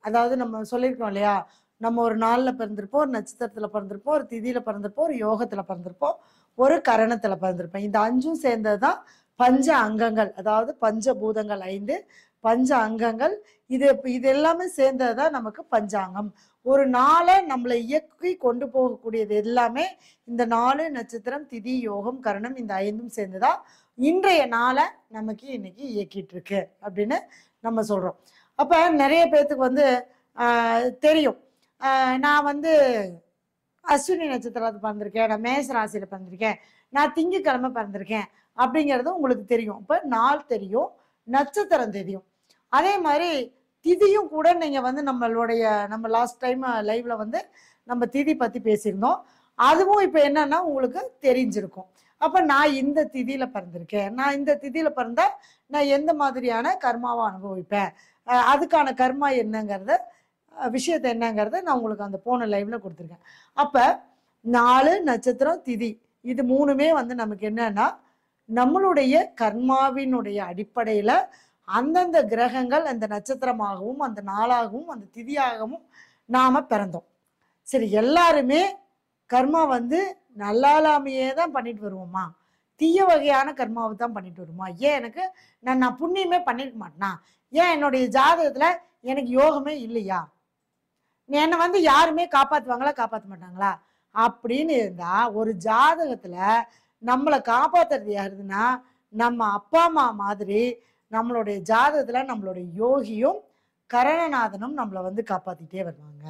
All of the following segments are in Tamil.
அதாவது நம்ம சொல்லியிருக்கோம் இல்லையா, நம்ம ஒரு நாள்ல பிறந்திருப்போம், ஒரு நட்சத்திரத்துல பிறந்திருப்போம், ஒரு திதியில பிறந்திருப்போம், ஒரு யோகத்துல பிறந்திருப்போம், ஒரு கரணத்துல பிறந்திருப்போம். இந்த 5ம் சேர்ந்தது தான் பஞ்ச அங்கங்கள். அதாவது பஞ்சபூதங்கள் 5, பஞ்ச அங்கங்கள். இது எல்லாமே சேர்ந்தது தான் நமக்கு பஞ்சாங்கம். ஒரு நாளை நம்மளை இயக்கி கொண்டு போகக்கூடியது எல்லாமே இந்த 4 நட்சத்திரம், திதி, யோகம், கரணம், இந்த 5ம் சேர்ந்துதான் இன்றைய நாளை நமக்கு இன்னைக்கு இயக்கிட்டு இருக்கு அப்படின்னு நம்ம சொல்றோம். அப்ப நிறைய பேர்த்துக்கு வந்து தெரியும், நான் வந்து அஸ்வினி நட்சத்திரத்தை பிறந்திருக்கேன், நான் மேச ராசியில பிறந்திருக்கேன், நான் திங்கக்கிழமை பிறந்திருக்கேன் அப்படிங்கிறது உங்களுக்கு தெரியும். இப்ப நாள் தெரியும், நட்சத்திரம் தெரியும். அதே மாதிரி திதியும் கூட நீங்க வந்து நம்ம லாஸ்ட் டைம் லைவ்ல வந்து நம்ம திதி பத்தி பேசியிருந்தோம். அதுவும் இப்ப என்னன்னா உங்களுக்கு தெரிஞ்சிருக்கும். அப்ப நான் இந்த திதியில பிறந்திருக்கேன், நான் இந்த திதியில பிறந்தா நான் எந்த மாதிரியான கர்மாவை அனுபவிப்பேன், அதுக்கான கர்மா என்னங்கிறத விஷயத்த என்னங்கிறத நான் உங்களுக்கு அந்த போன லைவ்ல கொடுத்துருக்கேன். அப்ப 4 நட்சத்திரம் திதி இது 3மே வந்து நமக்கு என்னன்னா நம்மளுடைய கர்மாவினுடைய அடிப்படையில அந்தந்த கிரகங்கள் அந்த நட்சத்திரமாகவும் அந்த நாளாகவும் அந்த திதியாகவும் நாம பிறந்தோம். சரி, எல்லாருமே கர்மா வந்து நல்லாலாமையே தான் பண்ணிட்டு வருவோமா, தீய வகையான கர்மாவை தான் பண்ணிட்டு வருமா? ஏன் எனக்கு நான் புண்ணியமே பண்ணிருக்க மாட்டேனா? ஏன் என்னுடைய ஜாதகத்துல எனக்கு யோகமே இல்லையா? என்னை வந்து யாருமே காப்பாத்துவாங்களா காப்பாற்ற மாட்டாங்களா அப்படின்னு இருந்தா, ஒரு ஜாதகத்துல நம்மளை காப்பாத்துறது யாருதுன்னா நம்ம அப்பா அம்மா மாதிரி நம்மளுடைய ஜாதகத்துல நம்மளுடைய யோகியும் கரணநாதனும் நம்மளை வந்து காப்பாத்திட்டே வருவாங்க.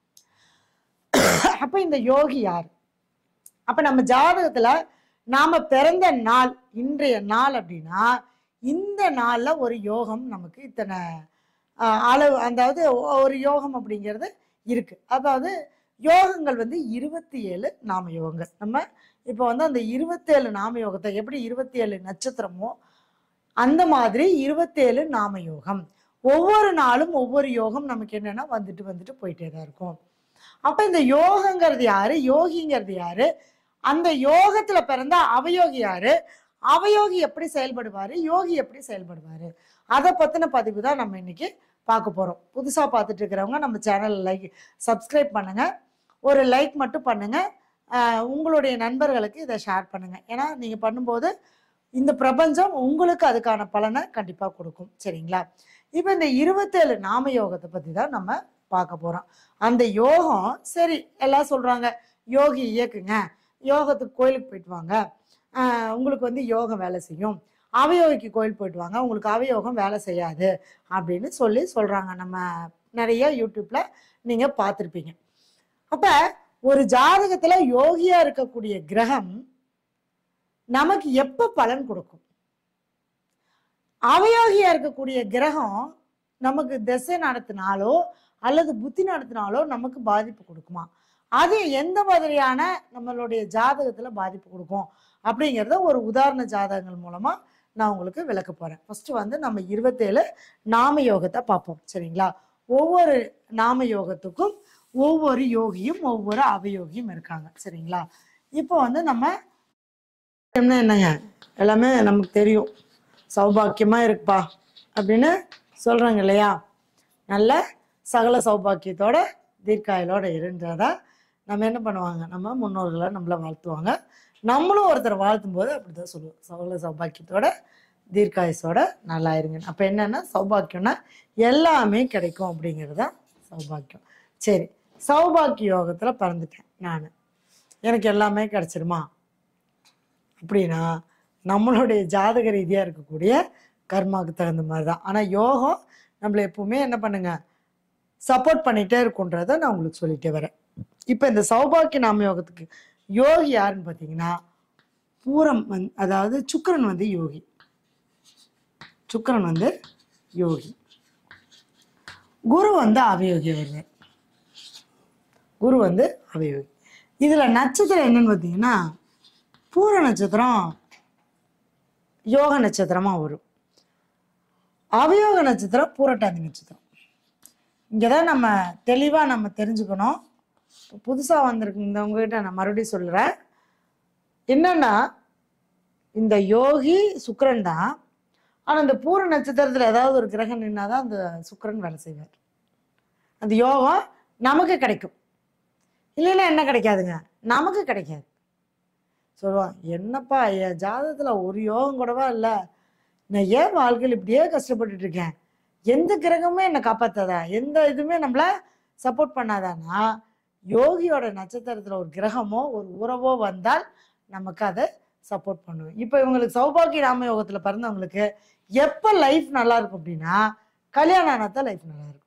அப்ப இந்த யோகி யார்? அப்ப நம்ம ஜாதகத்துல நாம பிறந்த நாள் இன்றைய நாள் அப்படின்னா இந்த நாள்ல ஒரு யோகம் நமக்கு இத்தனை அளவு, அதாவது ஒரு யோகம் அப்படிங்கிறது இருக்கு. அதாவது யோகங்கள் வந்து 27 நாம யோகங்கள். நம்ம இப்போ வந்து அந்த 27 நாம யோகத்தை எப்படி 27 நட்சத்திரமோ அந்த மாதிரி 27 நாம யோகம். ஒவ்வொரு நாளும் ஒவ்வொரு யோகம் நமக்கு என்னன்னா வந்துட்டு வந்துட்டு போயிட்டே தான் இருக்கும். அப்ப இந்த யோகங்கிறது யாரு, யோகிங்கிறது யாரு, அந்த யோகத்துல பிறந்த அவயோகி யாரு, அவயோகி எப்படி செயல்படுவாரு, யோகி எப்படி செயல்படுவாரு, அதை பத்தின பதிவு தான் நம்ம இன்னைக்கு பார்க்க போறோம். புதுசா பார்த்துட்டு இருக்கிறவங்க நம்ம சேனல் சப்ஸ்கிரைப் பண்ணுங்க, ஒரு லைக் மட்டும் பண்ணுங்க, உங்களுடைய நண்பர்களுக்கு இதை ஷேர் பண்ணுங்க. ஏன்னா நீங்க பண்ணும்போது இந்த பிரபஞ்சம் உங்களுக்கு அதுக்கான பலனை கண்டிப்பா கொடுக்கும். சரிங்களா? இப்ப இந்த 27 நாம யோகத்தை பத்தி தான் நம்ம பார்க்க போறோம். அந்த யோகம் சரி எல்லாம் சொல்றாங்க யோகி இயக்குங்க, யோகத்துக்கு கோயிலுக்கு போயிட்டு வாங்க, உங்களுக்கு வந்து யோகம் வேலை செய்யும், அவயோகிக்கு கோயில் போயிட்டு வாங்க, உங்களுக்கு அவயோகம் வேலை செய்யாது அப்படின்னு சொல்றாங்க. நம்ம நிறைய யூடியூப்ல நீங்க பார்த்துருப்பீங்க. அப்ப ஒரு ஜாதகத்துல யோகியா இருக்கக்கூடிய கிரகம் நமக்கு எப்ப பலன் கொடுக்கும்? அவயோகியா இருக்கக்கூடிய கிரகம் நமக்கு திசை நடத்தினாலோ அல்லது புத்தி நடத்தினாலோ நமக்கு பாதிப்பு கொடுக்குமா? அது எந்த மாதிரியான நம்மளுடைய ஜாதகத்துல பாதிப்பு கொடுக்கும் அப்படிங்கிறத ஒரு உதாரண ஜாதகங்கள் மூலமா நான் உங்களுக்கு விளக்க போறேன். ஃபர்ஸ்ட் வந்து நம்ம 27 நாம யோகத்தை பார்ப்போம். சரிங்களா? ஒவ்வொரு நாம யோகத்துக்கும் ஒவ்வொரு யோகியும் ஒவ்வொரு அவயோகியும் இருக்காங்க. சரிங்களா? இப்போ வந்து நம்ம என்னங்க எல்லாமே நமக்கு தெரியும், சௌபாக்கியமா இருக்குப்பா அப்படின்னு சொல்றாங்க இல்லையா? நல்ல சகல சௌபாக்கியத்தோட தீர்க்காயலோட இருந்ததா நம்ம என்ன பண்ணுவாங்க, நம்ம முன்னோர்களை நம்மளை வாழ்த்துவாங்க. நம்மளும் ஒருத்தரை வாழ்த்தும் போது அப்படிதான் சொல்லுவோம், சகல சௌபாக்கியத்தோட தீர்க்காயசோட நல்லா இருங்க. அப்ப என்னன்னா சௌபாக்கியம்னா எல்லாமே கிடைக்கும் அப்படிங்கிறது தான் சௌபாக்கியம். சரி, சௌபாக்கிய யோகத்துல பிறந்துட்டேன் நான், எனக்கு எல்லாமே கிடைச்சிருமா அப்படின்னா நம்மளுடைய ஜாதக ரீதியா இருக்கக்கூடிய கர்மாவுக்கு தகுந்த மாதிரி தான். ஆனா யோகம் நம்மளை எப்பவுமே என்ன பண்ணுங்க, சப்போர்ட் பண்ணிட்டே இருக்குன்றத நான் உங்களுக்கு சொல்லிட்டே வரேன். இப்ப இந்த சௌபாக்கிய நாம யோகத்துக்கு யோகி யாருன்னு பாத்தீங்கன்னா பூரம் அதாவது சுக்கிரன் வந்து யோகி, சுக்கிரன் வந்து யோகி, குரு வந்து அவயோகி வருவார், குரு வந்து அவயோகி. இதுல நட்சத்திரம் என்னன்னு பாத்தீங்கன்னா பூர நட்சத்திரம் யோக நட்சத்திரமா வரும், அவயோக நட்சத்திரம் பூரட்டாதி நட்சத்திரம். இங்கதான் நம்ம தெளிவா நம்ம தெரிஞ்சுக்கணும். புதுசா வந்திருக்கவங்க கிட்ட நான் மறுபடியும் சொல்றேன், என்னன்னா இந்த யோகி சுக்கிரன் தான். ஆனா இந்த பூர நட்சத்திரத்துல ஏதாவது ஒரு கிரகம் நின்னாதான் அந்த சுக்கிரன் வேலை செய்வார். அந்த யோகம் நமக்கு கிடைக்கும். இல்லைன்னா என்ன கிடைக்காதுங்க, நமக்கு கிடைக்காது. சொல்லுவான், என்னப்பா என் ஜாதகத்துல ஒரு யோகம் கூடவா இல்லை, நான் ஏன் வாழ்க்கையில் இப்படியே கஷ்டப்பட்டுட்டு இருக்கேன், எந்த கிரகமே என்னை காப்பாத்தாதா, எந்த இதுவுமே நம்மள சப்போர்ட் பண்ணாதானா, யோகியோட நட்சத்திரத்துல ஒரு கிரகமோ ஒரு உறவோ வந்தால் நமக்கு அதை சப்போர்ட் பண்ணுவேன். இப்போ இவங்களுக்கு சௌபாகிய நாம யோகத்துல பிறந்தவங்களுக்கு எப்ப லைஃப் நல்லா இருக்கும் அப்படின்னா, கல்யாணம் ஆனாதான் லைஃப் நல்லா இருக்கும்.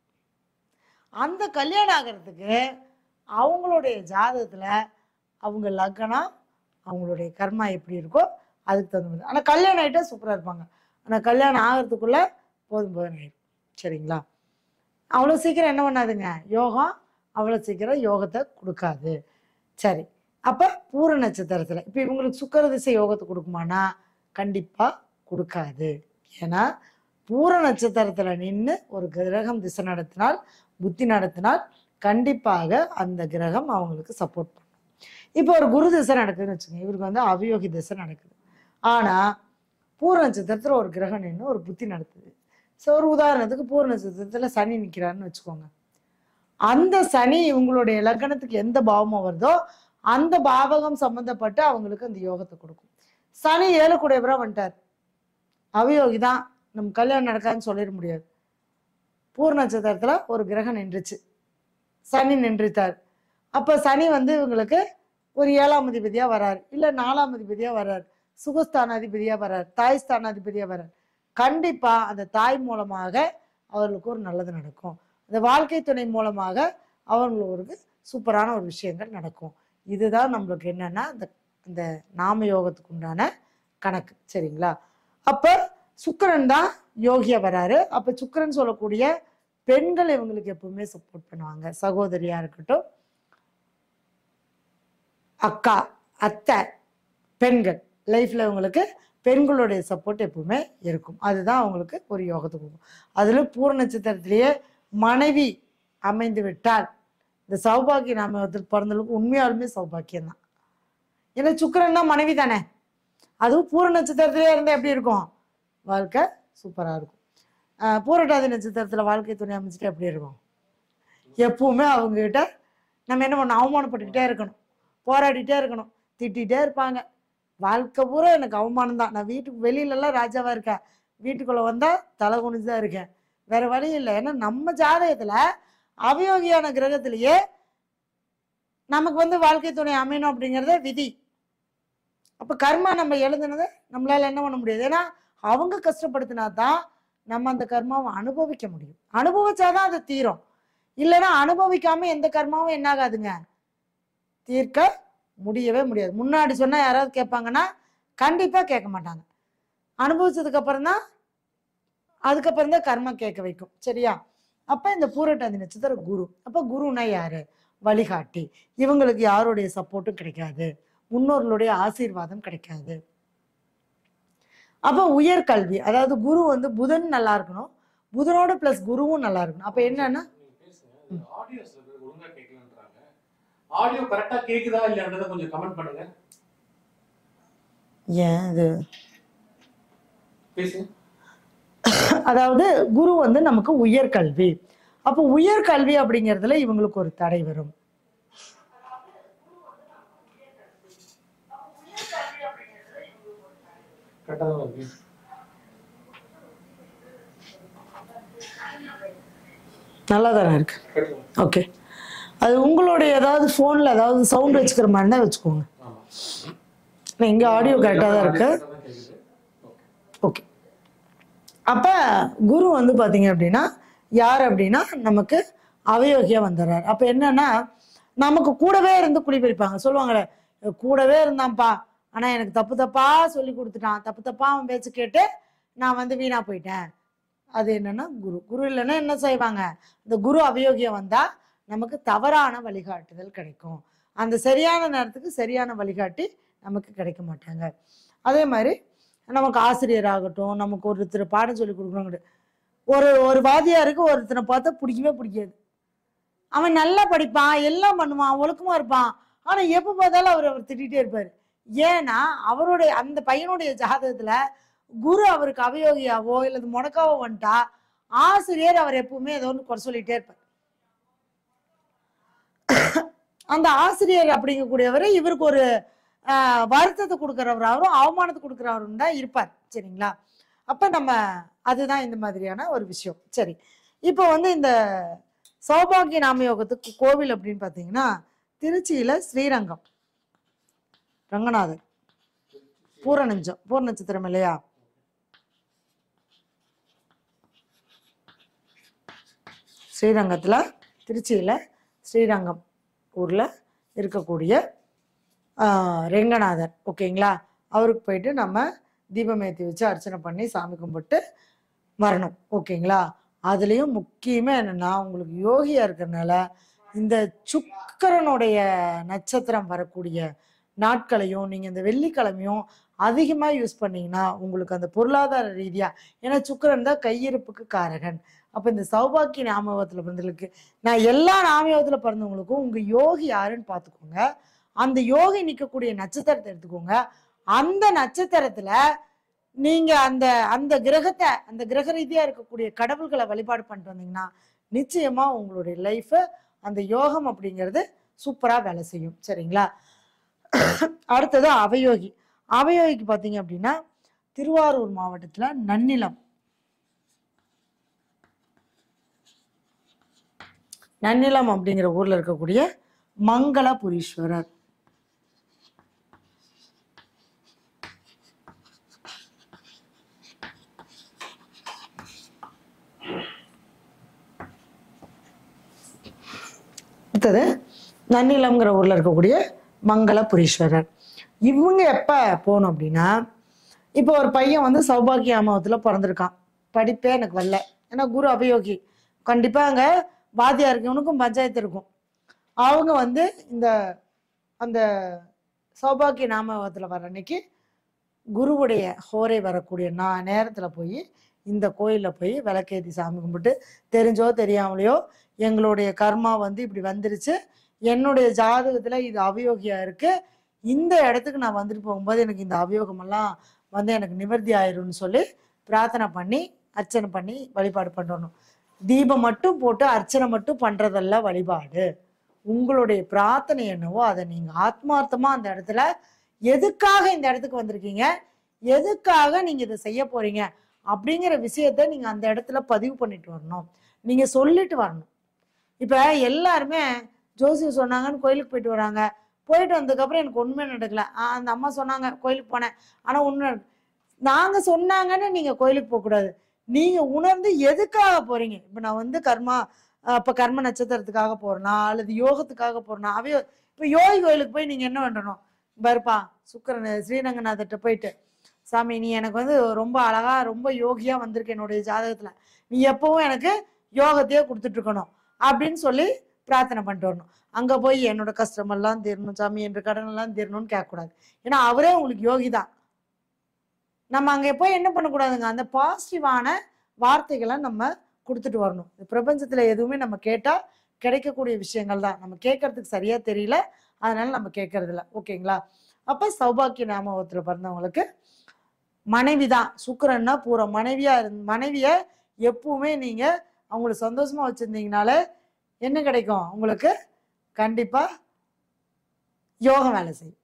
அந்த கல்யாணம் ஆகிறதுக்கு அவங்களுடைய ஜாதகத்துல அவங்க லக்னம், அவங்களுடைய கர்மா எப்படி இருக்கோ அதுக்கு தகுந்த மாதிரி. ஆனால் கல்யாணம் ஆகிட்டா சூப்பராக இருப்பாங்க. ஆனால் கல்யாணம் ஆகிறதுக்குள்ள போதும் ஆயிடும். சரிங்களா? அவ்வளோ சீக்கிரம் என்ன பண்ணாதுங்க, யோகம் அவ்வளோ சீக்கிரம் யோகத்தை கொடுக்காது. சரி, அப்போ பூர நட்சத்திரத்தில் இப்போ இவங்களுக்கு சுக்கிர திசை யோகத்தை கொடுக்குமானா கண்டிப்பாக கொடுக்காது. ஏன்னா பூர நட்சத்திரத்தில் நின்று ஒரு கிரகம் திசை நடத்தினால், புத்தி நடத்தினால் கண்டிப்பாக அந்த கிரகம் அவங்களுக்கு சப்போர்ட் பண்ணும். இப்போ ஒரு குரு திசை நடக்குதுன்னு வச்சுக்கோங்க, இவருக்கு வந்து அவயோகி திசை நடக்குது. ஆனால் பூர நட்சத்திரத்தில் ஒரு கிரகம் நின்று ஒரு புத்தி நடத்துது. ஸோ ஒரு உதாரணத்துக்கு பூர நட்சத்திரத்தில் சனி நிற்கிறாருன்னு வச்சுக்கோங்க. அந்த சனி இவங்களுடைய லக்னத்துக்கு எந்த பாவமோ வருதோ அந்த பாவகம் சம்பந்தப்பட்டு அவங்களுக்கு அந்த யோகத்தை கொடுக்கும். சனி 7 கூடையவரா வந்துட்டார், அவயோகி தான், நம்ம கல்யாணம் நடக்காதுன்னு சொல்லிட முடியாது. பூர நட்சத்திரத்துல ஒரு கிரகம் நின்றுச்சு, சனி நின்றுட்டார். அப்ப சனி வந்து இவங்களுக்கு ஒரு 7ஆம் அதிபதியா வராரு, இல்ல 4ஆம் அதிபதியா வராரு, சுகஸ்தானாதிபதியா வராரு, தாய் ஸ்தானாதிபதியா வராரு. கண்டிப்பா அந்த தாய் மூலமாக அவர்களுக்கு ஒரு நல்லது நடக்கும். அந்த வாழ்க்கை துணை மூலமாக அவங்களுக்கு சூப்பரான ஒரு விஷயங்கள் நடக்கும். இதுதான் நம்மளுக்கு என்னன்னா அந்த நாம யோகத்துக்கு உண்டான கணக்கு. சரிங்களா? அப்ப சுக்கிரன் தான் யோகியா வராரு. அப்ப சுக்கிரன் சொல்லக்கூடிய பெண்கள் இவங்களுக்கு எப்பவுமே சப்போர்ட் பண்ணுவாங்க. சகோதரியா இருக்கட்டும், அக்கா, அத்தை, பெண்கள் லைஃப்ல இவங்களுக்கு பெண்களுடைய சப்போர்ட் எப்பவுமே இருக்கும். அதுதான் அவங்களுக்கு ஒரு யோகத்தை கொடுக்கும். அதுல பூர நட்சத்திரத்திலேயே மனைவி அமைந்து விட்டால் இந்த சௌபாகிய நாமத்தில் பிறந்தவங்களுக்கு உண்மையாலுமே சௌபாக்கியம் தான். ஏன்னா சுக்கிரன் தான் மனைவி தானே. அதுவும் பூர நட்சத்திரத்திலே இருந்தால் எப்படி இருக்கும், வாழ்க்கை சூப்பராக இருக்கும். பூரட்டாதி நட்சத்திரத்தில் வாழ்க்கை துணை அமைச்சிட்டு எப்படி இருக்கும், எப்பவுமே அவங்ககிட்ட நம்ம என்ன பண்ணணும், அவமானப்பட்டுக்கிட்டே இருக்கணும், போராடிட்டே இருக்கணும், திட்டிகிட்டே இருப்பாங்க. வாழ்க்கை பூரா எனக்கு அவமானம் தான், நான் வீட்டுக்கு வெளியிலலாம் ராஜாவாக இருக்கேன், வீட்டுக்குள்ளே வந்தால் தலை குனிஞ்சு தான் இருக்கேன், வேற வழி இல்லை. ஏன்னா நம்ம ஜாதகத்தில் அவயோகியான கிரகத்திலேயே நமக்கு வந்து வாழ்க்கை துணை அமையணும் அப்படிங்கிறத விதி. அப்போ கர்மா நம்ம எழுதுனதை நம்மளால என்ன பண்ண முடியாது. ஏன்னா அவங்க கஷ்டப்படுத்தினா தான் நம்ம அந்த கர்மாவை அனுபவிக்க முடியும். அனுபவிச்சாதான் அது தீரும். இல்லைன்னா அனுபவிக்காம எந்த கர்மாவும் என்ன ஆகாதுங்க, தீர்க்க முடியவே முடியாது. முன்னாடி சொன்னா யாராவது கேட்பாங்கன்னா கண்டிப்பா கேட்க மாட்டாங்க. அனுபவிச்சதுக்கு அப்புறம் தான் அதுக்கப்புறம் தான் கர்மா கேட்க வைக்கும். சரியா? அப்ப இந்த பூரட்டாதி நட்சத்திரம் குரு. அப்ப குருனா யாரு, வழிகாட்டி. இவங்களுக்கு யாருடைய சப்போர்ட்டும் கிடைக்காது, முன்னோர்களுடைய ஆசீர்வாதம் கிடைக்காது. அப்ப உயர்கல்வி, அதாவது குரு வந்து புதன் நல்லா இருக்கணும், புதனோட பிளஸ் குருவும் நல்லா இருக்கணும். அப்ப என்னன்னா ஆடியோ கரெக்ட்டா கேக்குதா இல்லையான்றத கொஞ்சம் கமெண்ட் பண்ணுங்க. ஏன் இது பேசுங்க. அதாவது குரு வந்து நமக்கு உயர்கல்வி. அப்போ உயர்கல்வி அப்படிங்கிறதுல இவங்களுக்கு ஒரு தடை வரும். நல்லா தானே இருக்கு. ஓகே, அது உங்களுடைய ஏதாவது போன்ல ஏதாவது சவுண்ட் வச்சுக்கிற மாதிரி தான் வச்சுக்கோங்க. இங்க ஆடியோ கரெக்டா தான் இருக்கு. ஓகே, அப்ப குரு வந்து பாத்தீங்க அப்படின்னா யார் அப்படின்னா நமக்கு அவயோகியா வந்துடுறாரு. அப்ப என்னன்னா நமக்கு கூடவே இருந்து குழி பறிப்பாங்க. சொல்லுவாங்களே, கூடவே இருந்தான்ப்பா ஆனா எனக்கு தப்பு தப்பா சொல்லி கொடுத்துட்டான், தப்பு தப்பா அவன் பேச்சு கேட்டு நான் வந்து வீணா போயிட்டேன். அது என்னன்னா குரு. குரு இல்லைன்னா என்ன செய்வாங்க, இந்த குரு அவயோகியா வந்தா நமக்கு தவறான வழிகாட்டுதல் கிடைக்கும். அந்த சரியான நேரத்துக்கு சரியான வழிகாட்டி நமக்கு கிடைக்க மாட்டாங்க. அதே மாதிரி நமக்கு ஆசிரியர் ஆகட்டும், நமக்கு ஒருத்தர் பாடம் சொல்லி கொடுக்கணும். ஒரு வாத்தியாருக்கு ஒருத்தனை பார்த்தா பிடிக்கவே பிடிக்காது. அவன் நல்லா படிப்பான், எல்லாம் பண்ணுவான், ஒழுக்கமா இருப்பான், ஆனா எப்ப பார்த்தாலும் அவர் திட்டிகிட்டே இருப்பாரு. ஏன்னா அவருடைய அந்த பையனுடைய ஜாதகத்துல குரு அவருக்கு அவயோகியாவோ இல்லது முடக்காவோ வந்துட்டா ஆசிரியர் அவர் எப்பவுமே ஏதோ ஒன்று குறை சொல்லிட்டே இருப்பார். அந்த ஆசிரியர் அப்படிங்கக்கூடியவர் இவருக்கு ஒரு வருத்தத்தை கொடுக்குறவராகவும் அவமானத்தை கொடுக்குறவரும் தான் இருப்பார். சரிங்களா? அப்ப நம்ம அதுதான் இந்த மாதிரியான ஒரு விஷயம். சரி, இப்போ வந்து இந்த சௌபாகிய நாமயோகத்துக்கு கோவில் அப்படின்னு பார்த்தீங்கன்னா திருச்சியில ஸ்ரீரங்கம் ரங்கநாதர் பூர நட்சத்திரம் இல்லையா? ஸ்ரீரங்கத்துல திருச்சியில ஸ்ரீரங்கம் ஊர்ல இருக்கக்கூடிய ரெங்கநாதர். ஓகேங்களா? அவருக்கு போயிட்டு நம்ம தீபமேத்தி வச்சு அர்ச்சனை பண்ணி சாமி கும்பிட்டு வரணும். ஓகேங்களா? அதுலேயும் முக்கியமாக என்னென்னா உங்களுக்கு யோகியாக இருக்கிறதுனால இந்த சுக்கிரனுடைய நட்சத்திரம் வரக்கூடிய நாட்களையும் நீங்கள் இந்த வெள்ளிக்கிழமையும் அதிகமாக யூஸ் பண்ணிங்கன்னா உங்களுக்கு அந்த பொருளாதார ரீதியாக, ஏன்னா சுக்கிரன் தான் கையிருப்புக்கு காரகன். அப்போ இந்த சௌபாக்கிய நாமயோகத்தில் பிறந்தவங்களுக்கு, நான் எல்லா நாமயோகத்தில் பிறந்தவங்களுக்கும் உங்கள் யோகி யாருன்னு பார்த்துக்கோங்க. அந்த யோகி நிற்கக்கூடிய நட்சத்திரத்தை எடுத்துக்கோங்க. அந்த நட்சத்திரத்துல நீங்க அந்த அந்த கிரகத்தை, அந்த கிரக ரீதியா இருக்கக்கூடிய கடவுள்களை வழிபாடு பண்ணிட்டு வந்தீங்கன்னா நிச்சயமா உங்களுடைய லைஃப் அந்த யோகம் அப்படிங்கிறது சூப்பரா வேலை செய்யும். சரிங்களா? அடுத்தது அவயோகி. அவயோகிக்கு பார்த்தீங்க அப்படின்னா திருவாரூர் மாவட்டத்துல நன்னிலம் அப்படிங்கிற ஊர்ல இருக்கக்கூடிய மங்களபுரீஸ்வரர். அடுத்தது நன்னிலம்ங்கிற ஊர்ல இருக்கக்கூடிய மங்களபுரீஸ்வரர். இவங்க எப்ப போகணும் அப்படின்னா, இப்போ ஒரு பையன் வந்து சௌபாகிய அமாவத்துல பிறந்திருக்கான், படிப்பே எனக்கு வரல, ஏன்னா குரு அவயோகி, கண்டிப்பா அங்க வாதியா இருக்கவனுக்கும் பஞ்சாயத்து இருக்கும். அவங்க வந்து இந்த அந்த சௌபாகிய நாமத்துல வர அன்னைக்கு குருவுடைய ஹோரை வரக்கூடிய நேரத்துல போய் இந்த கோயில்ல போய் விளக்கேத்தி சாமி கும்பிட்டு, தெரிஞ்சோ தெரியாமலையோ எங்களுடைய கர்மா வந்து இப்படி வந்துருச்சு, என்னுடைய ஜாதகத்துல இது அவயோகியா இருக்கு, இந்த இடத்துக்கு நான் வந்துட்டு போகும்போது எனக்கு இந்த அவயோகமெல்லாம் வந்து எனக்கு நிவர்த்தி ஆயிரும்னு சொல்லி பிரார்த்தனை பண்ணி அர்ச்சனை பண்ணி வழிபாடு பண்ணணும். தீபம் மட்டும் போட்டு அர்ச்சனை மட்டும் பண்றதல்ல வழிபாடு. உங்களுடைய பிரார்த்தனை என்னவோ அதை நீங்க ஆத்மார்த்தமா அந்த இடத்துல எதுக்காக இந்த இடத்துக்கு வந்திருக்கீங்க, எதுக்காக நீங்க இதை செய்ய போறீங்க அப்படிங்கிற விஷயத்த நீங்க அந்த இடத்துல பதிவு பண்ணிட்டு வரணும், நீங்க சொல்லிட்டு வரணும். இப்ப எல்லாருமே ஜோசியம் சொன்னாங்கன்னு கோயிலுக்கு போயிட்டு வராங்க, போயிட்டு வந்ததுக்கப்புறம் எனக்கு உண்மை நடக்கல, அந்த அம்மா சொன்னாங்க கோயிலுக்கு போனேன் ஆனா உண்மை, நாங்க சொன்னாங்கன்னு நீங்க கோயிலுக்கு போகக்கூடாது, நீங்க உணர்ந்து எதுக்காக போறீங்க. இப்ப நான் வந்து கர்ம நட்சத்திரத்துக்காக போறேனா அல்லது யோகத்துக்காக போறேனா, இப்ப யோகி கோயிலுக்கு போய் நீங்க என்ன பண்ணணும், பருப்பா சுக்கரன் ஸ்ரீரங்கநாதர்கிட்ட போயிட்டு, சாமி நீ எனக்கு வந்து ரொம்ப அழகா ரொம்ப யோகியா வந்திருக்கு, என்னுடைய ஜாதகத்துல நீ எப்பவும் எனக்கு யோகத்தையே கொடுத்துட்டு இருக்கணும் அப்படின்னு சொல்லி பிரார்த்தனை பண்ணிட்டு வரணும். அங்க போய் என்னோட கஷ்டமெல்லாம் தீரணும் சாமி, என்ற கடன் எல்லாம் தீரணும்னு கேட்கக்கூடாது, ஏன்னா அவரே உங்களுக்கு யோகி தான். நம்ம அங்க போய் என்ன பண்ணக்கூடாதுங்க, அந்த பாசிட்டிவான வார்த்தைகளை நம்ம கொடுத்துட்டு வரணும். இந்த பிரபஞ்சத்துல எதுவுமே நம்ம கேட்டா கிடைக்கக்கூடிய விஷயங்கள் தான், நம்ம கேட்கறதுக்கு சரியா தெரியல, அதனால நம்ம கேட்கறது இல்லை. ஓகேங்களா? அப்ப சௌபாக்கிய நாமத்துல பிறந்தவங்களுக்கு மனைவி தான், சுக்கிரன்னா பூரா மனைவிய எப்பவுமே நீங்க அவங்களை சந்தோஷமா வச்சிருந்தீங்கனாலே என்ன கிடைக்கும் உங்களுக்கு, கண்டிப்பா யோகம் வேலை செய்யும்.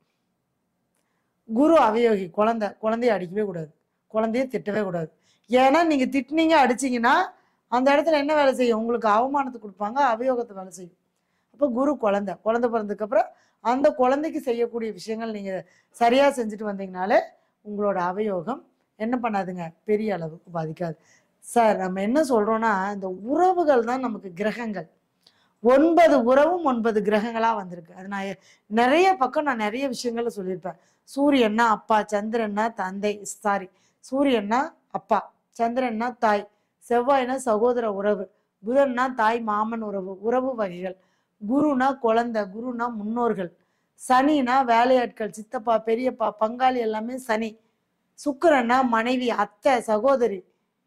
குரு அவயோகி, குழந்தைய அடிக்கவே கூடாது, குழந்தைய திட்டவே கூடாது. ஏன்னா நீங்க திட்டினீங்க அடிச்சீங்கன்னா அந்த இடத்துல என்ன வேலை செய்யும், உங்களுக்கு அவமானத்தை கொடுப்பாங்க, அவயோகத்தை வேலை செய்யும். அப்போ குரு குழந்தை பிறந்ததுக்கு அப்புறம் அந்த குழந்தைக்கு செய்யக்கூடிய விஷயங்கள் நீங்க சரியா செஞ்சுட்டு வந்தீங்கனாலே உங்களோட அவயோகம் என்ன பண்ணாதுங்க, பெரிய அளவுக்கு பாதிக்காது. சார் நம்ம என்ன சொல்றோம்னா, இந்த உறவுகள் தான் நமக்கு கிரகங்கள். 9 உறவும் 9 கிரகங்களா வந்திருக்கு. அது நான் நிறைய பக்கம் நான் நிறைய விஷயங்கள்ல சொல்லியிருப்பேன். சூரியன்னா அப்பா, சந்திரன்னா தந்தை, சூரியன்னா அப்பா, சந்திரன்னா தாய், செவ்வாய்னா சகோதர உறவு, புதன்னா தாய் மாமன் உறவு வகைகள், குருனா குழந்தை, குருனா முன்னோர்கள், சனினா வேலையாட்கள், சித்தப்பா பெரியப்பா பங்காளி எல்லாமே சனி, சுக்கிரன்னா மனைவி அத்தை சகோதரி,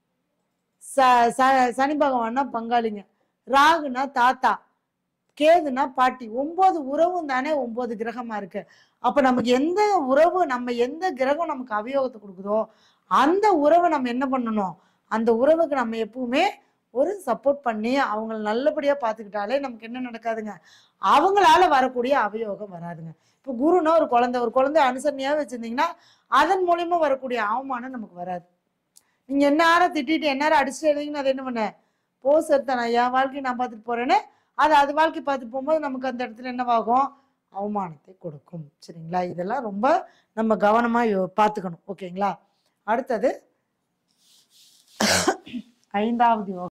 சனி பகவான்னா பங்காளிங்க, ராகுனா தாத்தா, கேதுனா பாட்டி. 9 உறவும் தானே 9 கிரகமா இருக்கு. அப்ப நமக்கு எந்த உறவு, நம்ம எந்த கிரகம் நமக்கு அவயோகத்தை கொடுக்குதோ அந்த உறவை நம்ம என்ன பண்ணணும், அந்த உறவுக்கு நம்ம எப்பவுமே ஒரு சப்போர்ட் பண்ணி அவங்கள நல்லபடியா பார்த்துக்கிட்டாலே நமக்கு என்ன நடக்காதுங்க, அவங்களால வரக்கூடிய அவயோகம் வராதுங்க. இப்போ குருன்னா ஒரு குழந்தை அனுசரணையா வச்சிருந்தீங்கன்னா அதன் மூலியமா வரக்கூடிய அவமானம் நமக்கு வராது. நீங்க எந்நேரம் திட்டிட்டு எந்நேரம் அடிச்சுட்டு இருந்தீங்கன்னா அது என்ன பண்ண, போ சார் நான் என் வாழ்க்கையை நான் பார்த்துட்டு போறேன்னு அது வாழ்க்கை பார்த்துட்டு போகும்போது நமக்கு அந்த இடத்துல என்னவாகும், அவமானத்தை கொடுக்கும். சரிங்களா? இதெல்லாம் ரொம்ப நம்ம கவனமா பார்த்துக்கணும். ஓகேங்களா? அடுத்தது 5வது யோகம்.